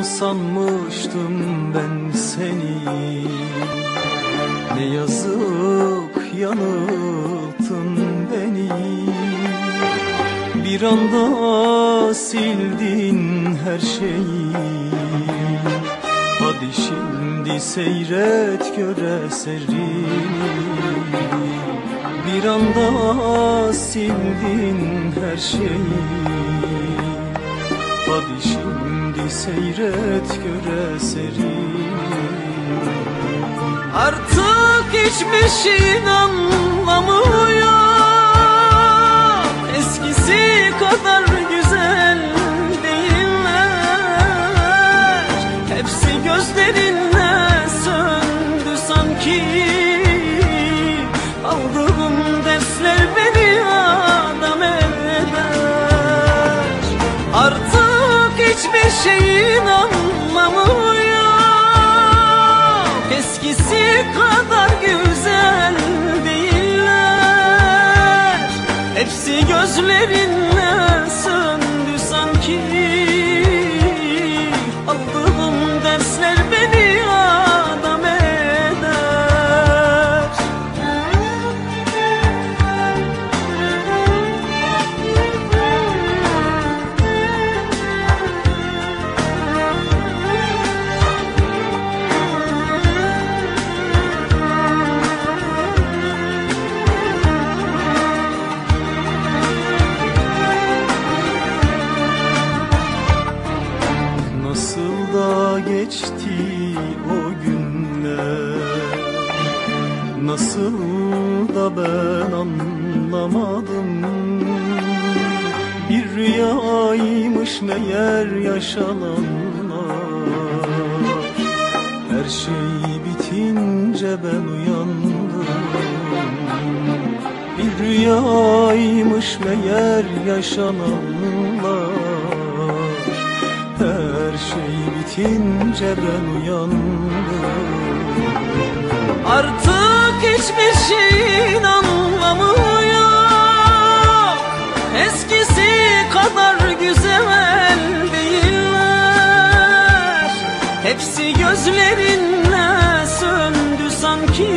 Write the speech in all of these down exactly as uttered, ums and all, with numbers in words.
sanmıştım ben seni. Ne yazık yanılttın beni. Bir anda sildin her şeyi. Hadi şimdi seyret gör eserini. Bir anda sildin her şeyi. Hadi şimdi seyret gör eserini. Artık hiçbir şeyin anlamı yok. Eskisi kadar güzel değiller. Hepsi gözlerinde söndü sanki. Aldığım dersler beni adam eder. Artık hiçbir şeyin anlamı yok. Eskisi kadar güzel değiller. Hepsi gözlerinle söndü sanki. Aldığım dersler beni adam eder. Nasıl da geçti o günler, nasıl da ben anlamadım. Bir rüyaymış meğer yaşananlar. Her şey bitince ben uyandım. Bir rüyaymış meğer yaşananlar. Her şey bitince ben uyandım. Artık hiçbir şeyin anlamı yok. Eskisi kadar güzel değiller. Hepsi gözlerinle söndü sanki.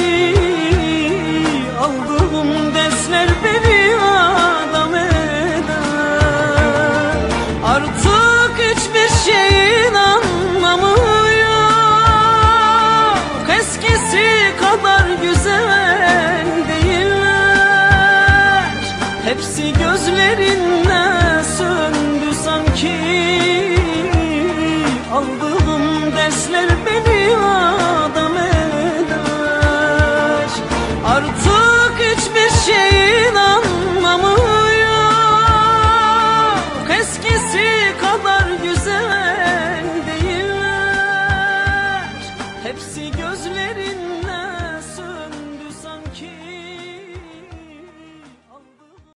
Aldığım dersler beni adam eder. Artık hiçbir şeyin anlamı yok. Eskisi kadar güzel değiller. Hepsi gözlerinle söndü sanki. Aldığım dersler beni adam eder. Artık hiçbir şeyin anlamı yok. Eskisi kadar güzel değiller. Hepsi gözlerinle